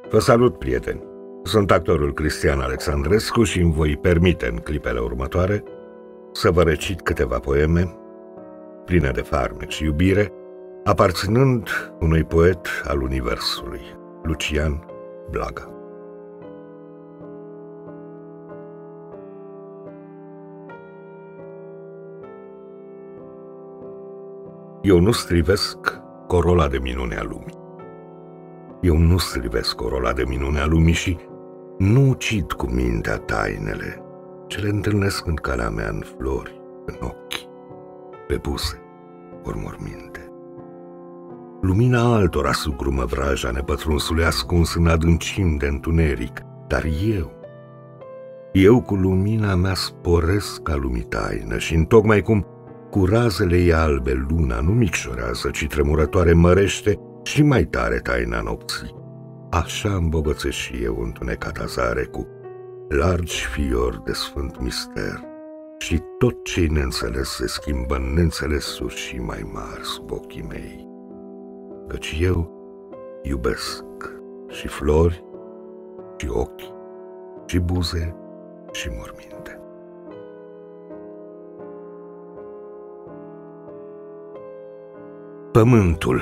Vă salut, prieteni! Sunt actorul Cristian Alexandrescu și îmi voi permite în clipele următoare să vă recit câteva poeme pline de farmec și iubire, aparținând unui poet al Universului, Lucian Blaga. Eu nu strivesc corola de minune a lumii. Eu nu strivesc corola de minune a lumii și nu ucid cu mintea tainele ce le întâlnesc în calea mea, în flori, în ochi, pe buze, ori morminte. Lumina altora sugrumă vraja nepătrunsului ascuns în adâncimi de întuneric, dar eu cu lumina mea sporesc ca lumii taină și întocmai cum cu razele ei albe luna nu micșorează, ci tremurătoare mărește și mai tare taina nopții, așa îmbogățesc și eu întunecata zare cu largi fiori de sfânt mister și tot ce-i neînțeles se schimbă în neînțelesuri și mai mari sub ochii mei, căci eu iubesc și flori și ochi și buze și morminte. Pământul.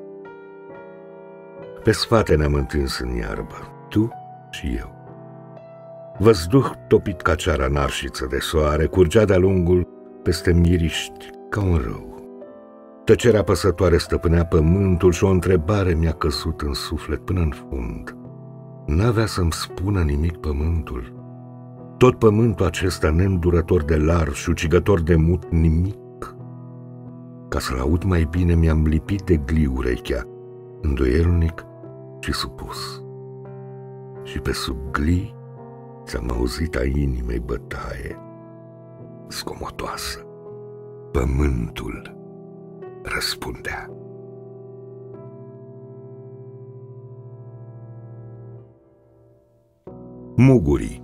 Pe sfate ne-am întins în iarbă, tu și eu. Văzduh topit ca ceara narșiță de soare curgea de-a lungul peste miriști ca un râu. Tăcerea păsătoare stăpânea pământul și o întrebare mi-a căzut în suflet până în fund. N-avea să-mi spună nimic pământul. Tot pământul acesta neîndurător de lar și ucigător de mut, nimic. Ca să-l aud mai bine mi-am lipit de gliu urechea, îndoielnic și supus. Și pe sub glii ți-am auzit a inimei bătaie scomotoasă. Pământul răspundea. Mugurii.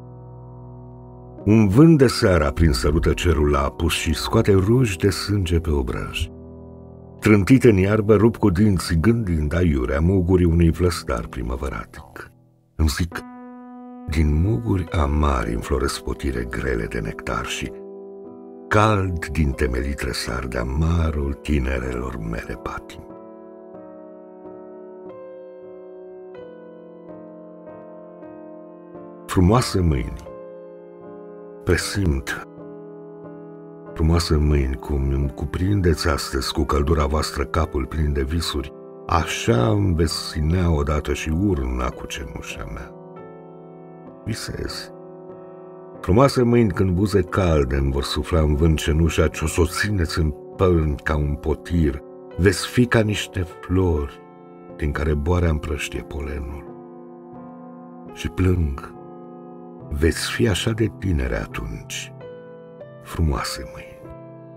Un vânt de seară aprins sărută cerul la apus și scoate ruji de sânge pe obraj. Trântit în iarbă, rup cu dinții gândind aiurea mugurii unui vlăstar primăvăratic. Îmi zic, din muguri amari înfloresc potire grele de nectar și cald din temelii tresar de amarul tinerelor mele patimi. Frumoase mâini. Presimt, frumoase mâini, cum îmi cuprindeți astăzi cu căldura voastră capul plin de visuri, așa îmi veți ținea odată și urna cu cenușa mea. Visez. Frumoase mâini când buze calde îmi vor sufla în vânt cenușa ce o s-o țineți în pălni ca un potir, veți fi ca niște flori din care boarea împrăștie polenul. Și plâng. Veți fi așa de tinere atunci, frumoase mâini.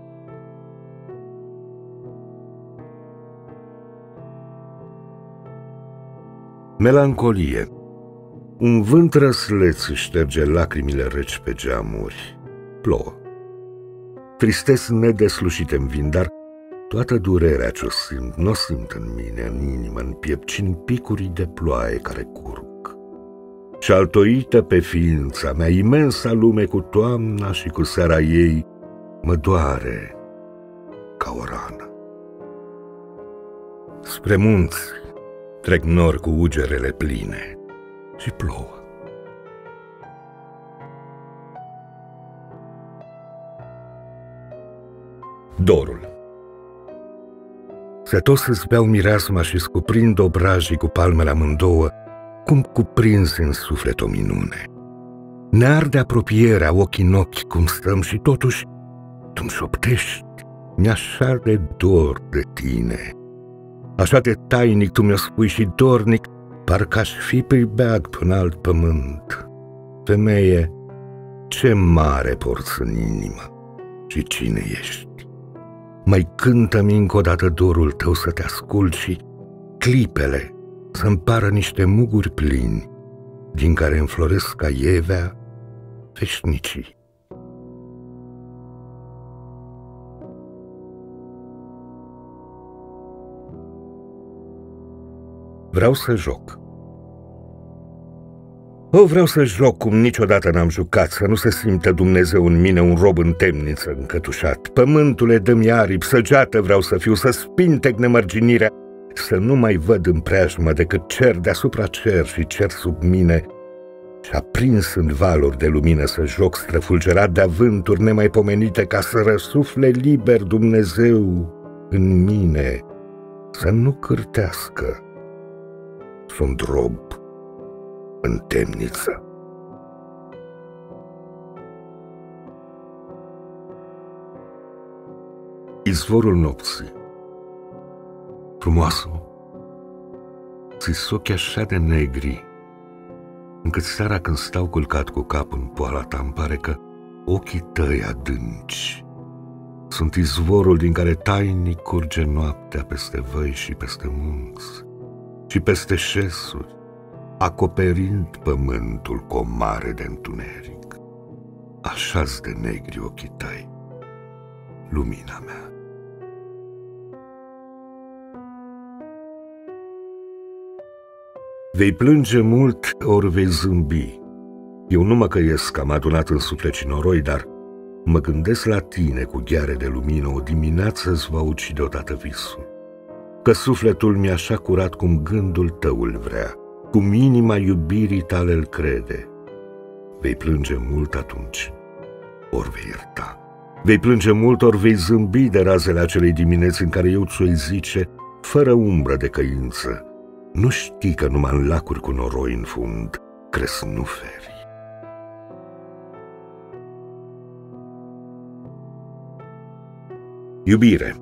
Melancolie. Un vânt răsleț își șterge lacrimile reci pe geamuri. Plouă. Tristezi nedeslușite-mi vin, dar toată durerea ce o simt, n-o simt în mine, în inimă, în piept, ci în picurii de ploaie care curg. Și altoită pe ființa mea, imensa lume cu toamna și cu seara ei, mă doare ca o rană. Spre munți trec nori cu ugerele pline și plouă. Dorul. Se tot să-ți beau mireasma și scuprind obrajii cu palmele amândouă, cum cuprinzi în suflet o minune. Ne arde apropierea, ochii în ochi, cum stăm și totuși tu-mi șoptești, mi-așa de dor de tine. Așa de tainic tu mi-o spui și dornic, parcă-aș fi pe beag până alt pământ. Femeie, ce mare porți în inimă și cine ești? Mai cântă-mi încă o dată dorul tău să te ascult și clipele să-mi pară niște muguri plini, din care înfloresc ca ievea veșnicii. Vreau să joc. Vreau să joc cum niciodată n-am jucat, să nu se simtă Dumnezeu în mine un rob în temniță încătușat. Pământule, dă-mi aripi, săgeată vreau să fiu, să spintec nemărginirea, să nu mai văd în preajmă decât cer deasupra cer și cer sub mine, și aprins în valuri de lumină să joc străfulgerat de avânturi nemaipomenite, ca să răsufle liber Dumnezeu în mine, să nu cârtească. Sunt rob în temniță. Izvorul nopții. Frumoasă, ți-s ochii așa de negri, încât seara când stau culcat cu cap în poala ta, îmi pare că ochii tăi adânci sunt izvorul din care tainic curge noaptea peste văi și peste munți și peste șesuri, acoperind pământul cu o mare de întuneric. Așa-s de negri ochii tăi, lumina mea. Vei plânge mult ori vei zâmbi. Eu nu mă căiesc că am adunat în suflet și noroi, dar mă gândesc la tine cu gheare de lumină, o dimineață îți va ucide odată visul. Că sufletul mi-e așa curat cum gândul tău îl vrea, cum inima iubirii tale îl crede. Vei plânge mult atunci, ori vei ierta. Vei plânge mult ori vei zâmbi de razele acelei dimineți în care eu ți-o zice, fără umbră de căință: nu știi că numai în lacuri cu noroi în fund cresc nuferi. Iubire.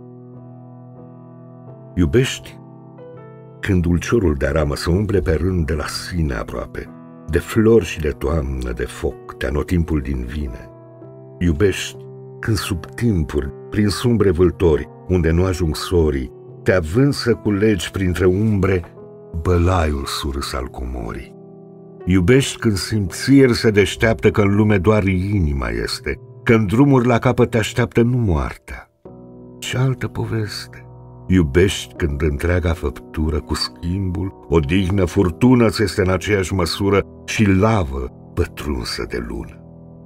Iubești când dulciorul de aramă se umple pe rând de la sine aproape, de flori și de toamnă, de foc, de anotimpul din vine. Iubești când sub timpuri, prin sumbre vâltori, unde nu ajung sorii, te având să culegi printre umbre bălaiul surâs al comorii. Iubești când simțiri se deșteaptă că în lume doar inima este, că în drumuri la capăt te așteaptă nu moartea, ci altă poveste. Iubești când întreaga făptură cu schimbul, odihnă, furtună ți este în aceeași măsură și lavă pătrunsă de lună.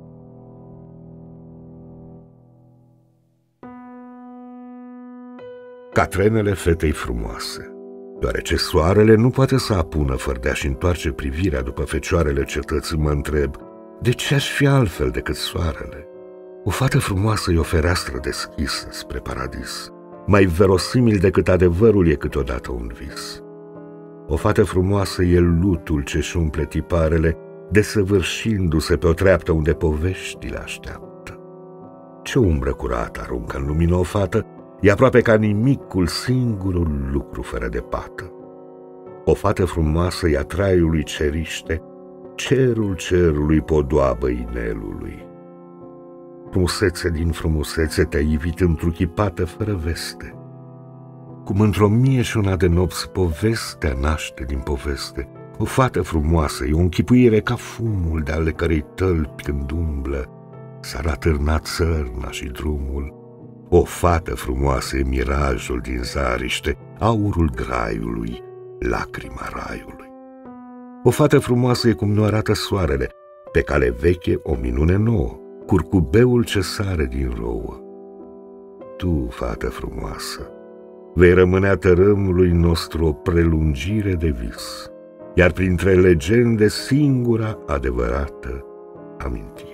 Ca trenele fetei frumoase. Deoarece soarele nu poate să apună fără de a-și întoarce privirea după fecioarele cetății, mă întreb, de ce aș fi altfel decât soarele? O fată frumoasă e o fereastră deschisă spre paradis, mai verosimil decât adevărul e câteodată un vis. O fată frumoasă e lutul ce-și umple tiparele, desăvârșindu-se pe o treaptă unde poveștile așteaptă. Ce umbră curată aruncă în lumină o fată, e aproape ca nimicul, singurul lucru fără de pată. O fată frumoasă ea traiului ceriște, cerul cerului podoabă inelului. Frumusețe din frumusețe te-a ivit întruchipată fără veste. Cum într-o mie și una de nopți povestea naște din poveste. O fată frumoasă e o închipuire ca fumul de ale cărei tălpi când umblă s-ar atârna țărna și drumul. O fată frumoasă e mirajul din zariște, aurul graiului, lacrima raiului. O fată frumoasă e cum nu arată soarele, pe cale veche o minune nouă, curcubeul ce sare din rouă. Tu, fată frumoasă, vei rămâne a tărâmului nostru o prelungire de vis, iar printre legende singura adevărată amintire.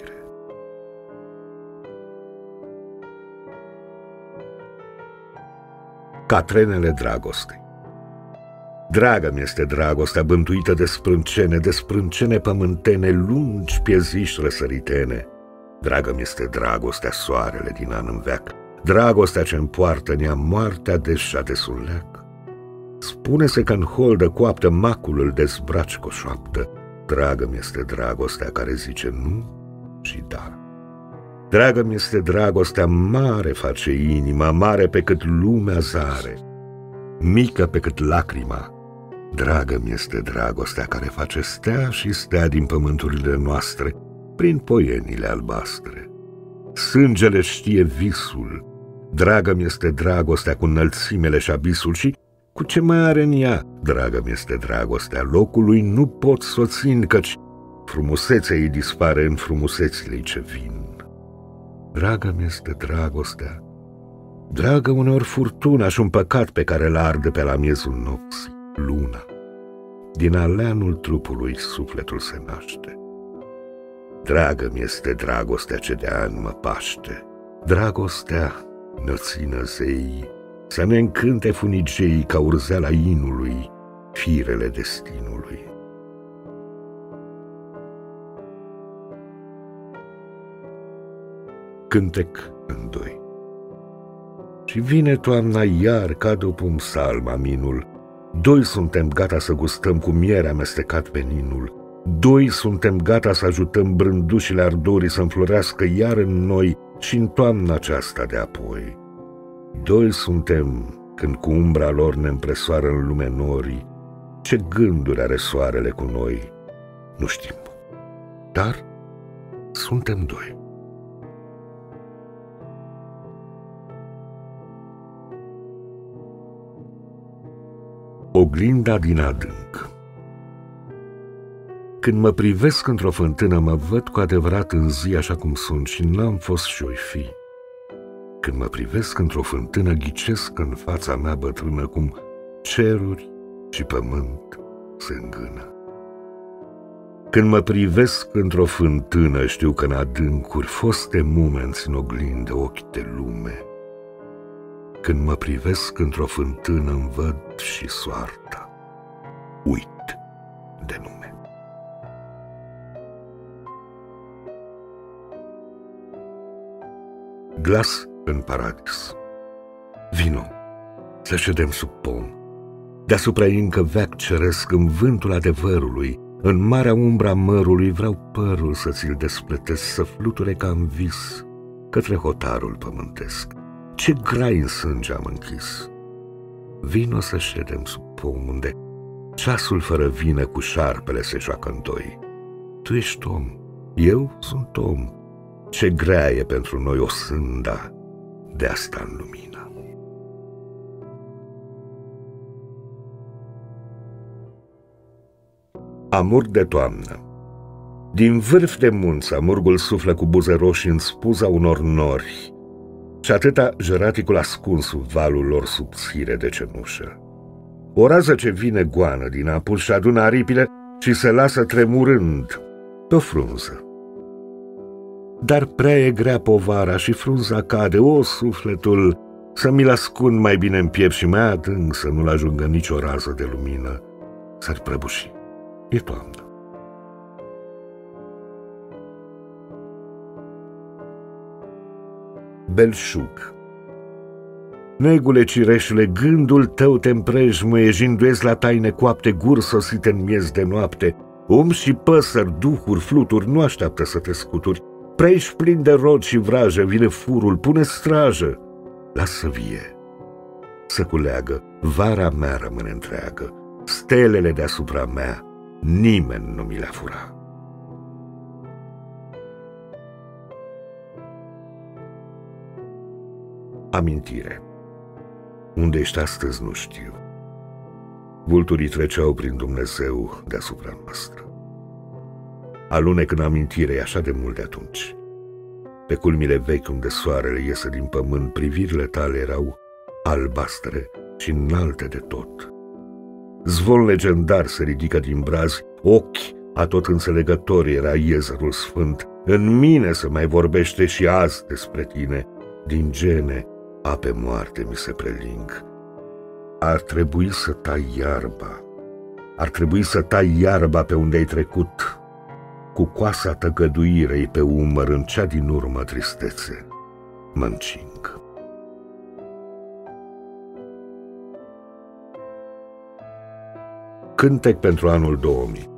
Ca trenele dragostei. Dragă-mi este dragostea bântuită de sprâncene pământene, lungi pieziși răsăritene. Dragă-mi este dragostea soarele din an în veac, dragostea ce-mi poartă în ea moartea deja de suleac. Spune-se că în holdă coaptă macul îl dezbraci cu o șoaptă. Dragă-mi este dragostea care zice nu și da. Dragă-mi este dragostea mare face inima, mare pe cât lumea zare, mică pe cât lacrima. Dragă-mi este dragostea care face stea și stea din pământurile noastre, prin poienile albastre. Sângele știe visul, dragă-mi este dragostea cu înălțimele și abisul și cu ce mai are în ea. Dragă-mi este dragostea locului, nu pot să o țin, căci frumusețea ei dispare în frumusețile ce vin. Dragă mi-este dragostea, dragă uneori furtuna și un păcat pe care l-arde pe la miezul nopții, luna. Din aleanul trupului sufletul se naște. Dragă mi-este dragostea ce de ani mă paște, dragostea ne-o țină zei, să ne încânte funigeii ca urzeala inului, firele destinului. Cântec în doi. Și vine toamna iar ca după un psalm aminul, doi suntem gata să gustăm cu miere amestecat veninul, doi suntem gata să ajutăm brândușile ardorii să înflorească iar în noi și în toamna aceasta de apoi. Doi suntem când cu umbra lor ne împresoară în lume norii, ce gânduri are soarele cu noi, nu știm, dar suntem doi. Oglinda din adânc. Când mă privesc într-o fântână, mă văd cu adevărat în zi așa cum sunt și n-am fost și-oi fi. Când mă privesc într-o fântână, ghicesc în fața mea bătrână cum ceruri și pământ se îngână. Când mă privesc într-o fântână, știu că în adâncuri foste mumenți în oglindă ochi de lume. Când mă privesc într-o fântână, îmi văd și soarta, uit de nume. Glas în paradis. Vino, să ședem sub pom. Deasupra ei încă veac ceresc în vântul adevărului, în marea umbra mărului vreau părul să ți-l despletesc, să fluture ca în vis către hotarul pământesc. Ce grai în sânge am închis. Vino să ședem sub pom unde ceasul fără vină cu șarpele se joacă în doi. Tu ești om, eu sunt om. Ce grea e pentru noi o sânda de asta în lumină. Amur de toamnă. Din vârf de munți amurgul suflă cu buze roșii în spuza unor nori și atâta jăraticul ascuns sub valul lor subțire de cenușă. O rază ce vine goană din apus și adună aripile și se lasă tremurând pe-o frunză. Dar prea e grea povara și frunza cade, o, sufletul, să mi-l ascund mai bine în piept și mai adânc să nu-l ajungă nicio rază de lumină. S-ar prăbuși. E toamnă. Belșug. Negule cireșule, gândul tău te împrejmuie, jinduiesc la taine coapte, guri sosite în miez de noapte. Om și păsări, duhuri, fluturi nu așteaptă să te scuturi. Preiși plin de rod și vrajă, vine furul, pune strajă. Lasă vie, să culeagă, vara mea rămâne întreagă, stelele deasupra mea, nimeni nu mi le-a fura. Amintire. Unde ești astăzi nu știu. Vulturii treceau prin Dumnezeu deasupra noastră. Alunec în amintire e așa de mult de atunci. Pe culmile vechi unde soarele iese din pământ, privirile tale erau albastre și înalte de tot. Zvon legendar se ridică din brazi, ochi atot înțelegători era Iezerul Sfânt. În mine se mai vorbește și azi despre tine, din gene ape moarte mi se preling. Ar trebui să tai iarba, ar trebui să tai iarba pe unde ai trecut, cu coasa tăgăduirei pe umăr în cea din urmă tristețe mă încing. Cântec pentru anul 2000.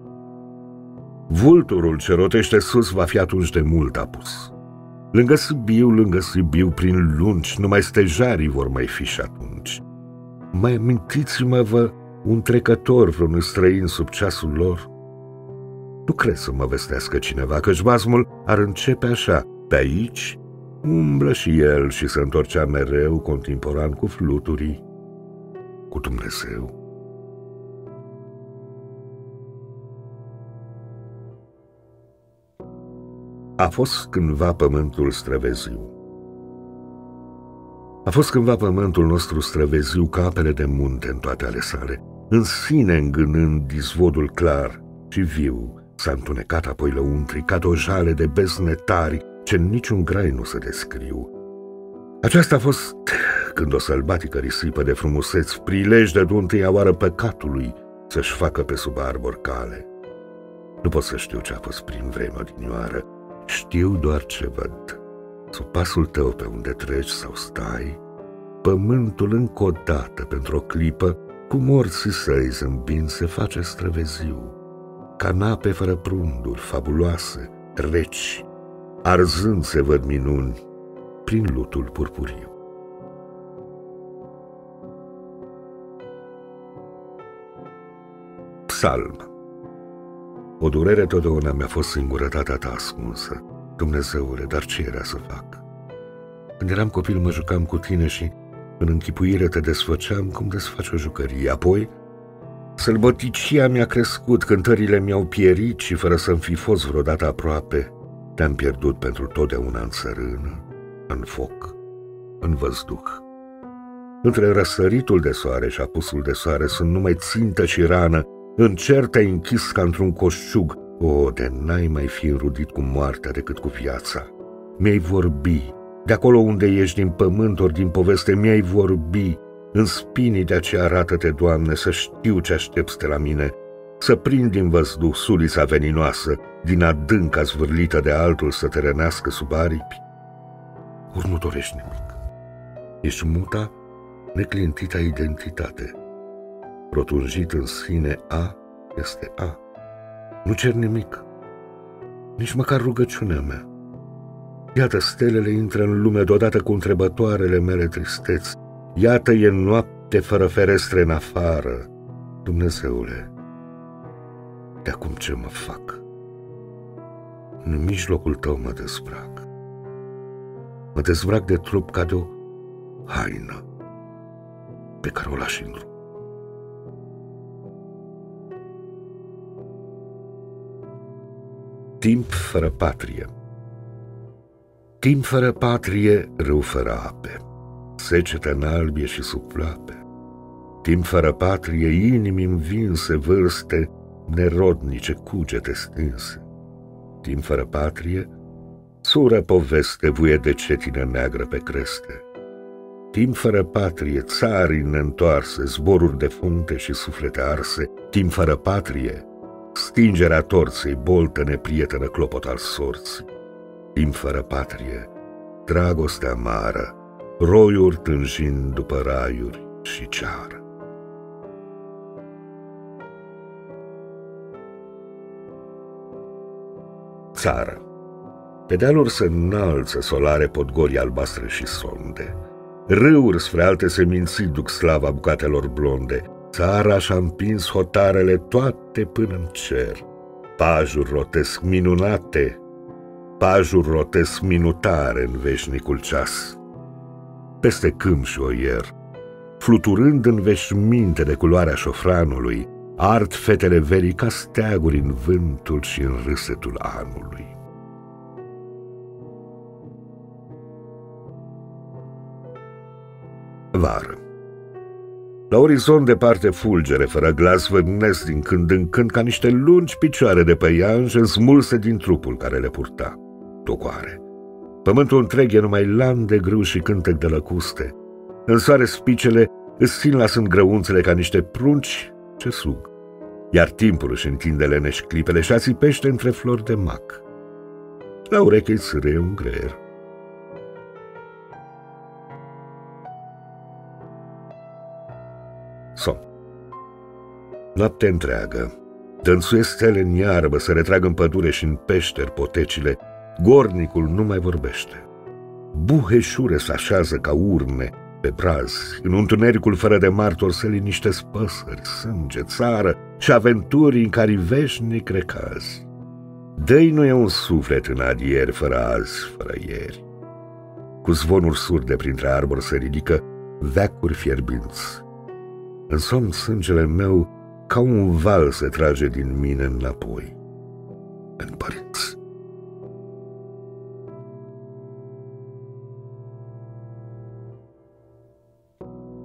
Vulturul ce rotește sus va fi atunci de mult apus. Lângă Sibiu, prin lungi, numai stejarii vor mai fi și atunci. Mai amintiți-mă-vă un trecător, vreun străin sub ceasul lor? Nu cred să mă vestească cineva, căci basmul ar începe așa: pe aici umblă și el și se întorcea mereu contemporan cu fluturii, cu Dumnezeu. A fost cândva pământul străveziu. A fost cândva pământul nostru străveziu ca apele de munte în toate ale sale, în sine îngânând izvodul clar și viu, s-a întunecat apoi lăuntri ca dojale de bezne tari ce în niciun grai nu se descriu. Aceasta a fost când o sălbatică risipă de frumuseți prilej de întâia oară păcatului să-și facă pe sub arbor cale. Nu pot să știu ce a fost prin vremea odinioară, știu doar ce văd. Sub pasul tău pe unde treci sau stai, pământul încă o dată pentru o clipă, cu morții săi zâmbind se face străveziu, ca nape fără prunduri, fabuloase, reci, arzând se văd minuni prin lutul purpuriu. Psalm. O durere totdeauna mi-a fost singurătatea ta ascunsă. Dumnezeule, dar ce era să fac? Când eram copil mă jucam cu tine și în închipuire te desfăceam cum desfaci o jucărie. Apoi, sălbăticia mi-a crescut, cântările mi-au pierit și fără să-mi fi fost vreodată aproape, te-am pierdut pentru totdeauna în țărână, în foc, în văzduh. Între răsăritul de soare și apusul de soare sunt numai țintă și rană, în cer te-ai închis ca într-un coșciug. O, de n-ai mai fi înrudit cu moartea decât cu viața. Mi-ai vorbi, de acolo unde ești din pământ ori din poveste, mi-ai vorbi. În spinii de aceea arată-te, Doamne, să știu ce aștepți de la mine, să prind din văzduh sulița veninoasă, din adânca zvârlită de altul să te rănească sub aripi. Ori nu dorești nimic. Ești muta, neclintita identitate. Rotunjit în sine A este A. Nu cer nimic, nici măcar rugăciunea mea. Iată, stelele intră în lume deodată cu întrebătoarele mele tristeți. Iată, e noapte fără ferestre în afară. Dumnezeule, de acum ce mă fac? În mijlocul tău mă dezbrac. Mă dezbrac de trup ca de o haină pe care o lași în drum. Timp fără patrie. Timp fără patrie, râu fără ape, secetă în albie și sub ploape. Timp fără patrie, inimi învinse, vârste nerodnice, cugete stinse. Timp fără patrie, sură poveste, vuie de cetină neagră pe creste. Timp fără patrie, țari neîntoarse, zboruri de funte și suflete arse. Timp fără patrie, stingerea torței, boltă neprietenă, clopot al sorții. Timp fără patrie, dragoste amară, roiuri tânjind după raiuri și ceară. Țară. Pe dealuri se înalță solare podgorii albastre și sonde. Râuri spre alte seminții duc slava bucatelor blonde. Țara și-a împins hotarele toate până în cer. Pajuri rotesc minunate, pajuri rotesc minutare în veșnicul ceas. Peste câmp și oier, fluturând în veșminte de culoarea șofranului, ard fetele verii ca steaguri în vântul și în râsetul anului. Vară. La orizont departe fulgere, fără glas vârnesc din când în când ca niște lungi picioare de păianjă smulse din trupul care le purta. Tocoare. Pământul întreg e numai lan de grâu și cântec de lăcuste. În soare spicele îți țin la sân grăunțele ca niște prunci ce sug. Iar timpul își întinde leneși clipele și ațipește între flori de mac. La ureche îi țârâie un greier. Somn. Noapte întreagă, dănțuie stele în iarbă, se retrag în pădure și în peșteri potecile. Gornicul nu mai vorbește. Buheșure se așează ca urne pe brazi. În întunericul fără de martor se liniștesc păsări, sânge, țară și aventuri în care veșnic recazi. Dă-i nu e un suflet în adieri, fără azi, fără ieri. Cu zvonuri surde printre arbori se ridică veacuri fierbinți. În somn sângele meu ca un val se trage din mine înapoi, în părinți.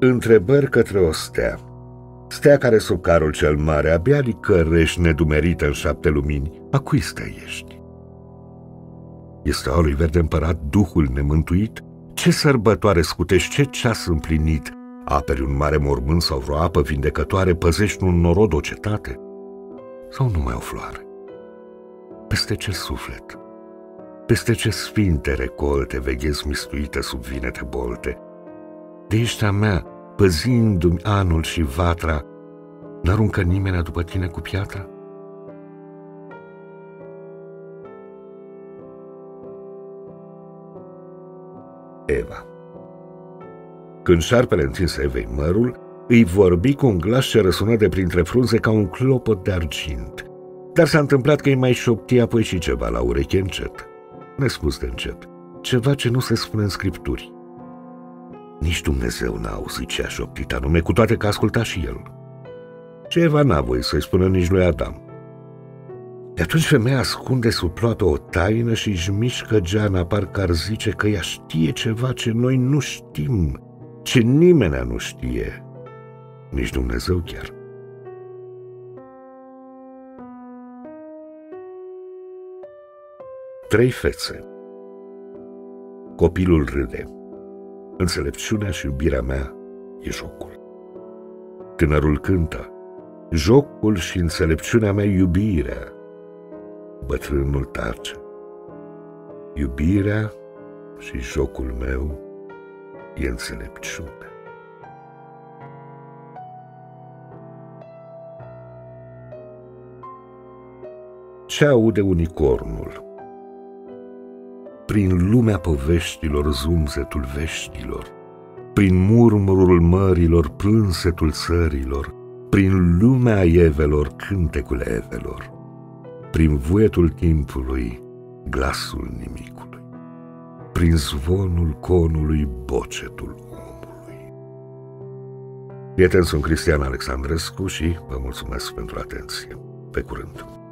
Întrebări către o stea. Stea care sub carul cel mare abia licărești nedumerită în 7 lumini. A cui stea ești? E steaua lui Verde Împărat, Duhul nemântuit? Ce sărbătoare scutești, ce ceas împlinit? Aperi un mare mormânt sau vreo apă vindecătoare? Păzești un norod, o cetate? Sau numai o floare? Peste ce suflet? Peste ce sfinte recolte veghezi mistuită sub vinete bolte? De ești a mea, păzindu-mi anul și vatra, n-aruncă nimeni după tine cu piatra? Eva. Când șarpele întinse Evei mărul, îi vorbi cu un glas ce răsună de printre frunze ca un clopot de argint. Dar s-a întâmplat că îi mai șopti apoi și ceva la ureche încet, nespus de încet, ceva ce nu se spune în scripturi. Nici Dumnezeu n-a auzit ce a șoptit anume, cu toate că asculta și el. Ce Eva n-a voie să-i spună nici lui Adam. De atunci femeia ascunde sub ploapă o taină și își mișcă geana, parcă ar zice că ea știe ceva ce noi nu știm, ce nimeni nu știe, nici Dumnezeu chiar. Trei fețe. Copilul râde. Înțelepciunea și iubirea mea e jocul. Tânărul cântă. Jocul și înțelepciunea mea iubirea. Bătrânul tace. Iubirea și jocul meu e înțelepciune. Ce aude unicornul? Prin lumea poveștilor zumzetul veștilor, prin murmurul mărilor plânsetul țărilor, prin lumea evelor cântecul evelor, prin vuietul timpului glasul nimicului, prin zvonul conului bocetul omului. Prieten, sunt Cristian Alexandrescu și vă mulțumesc pentru atenție. Pe curând!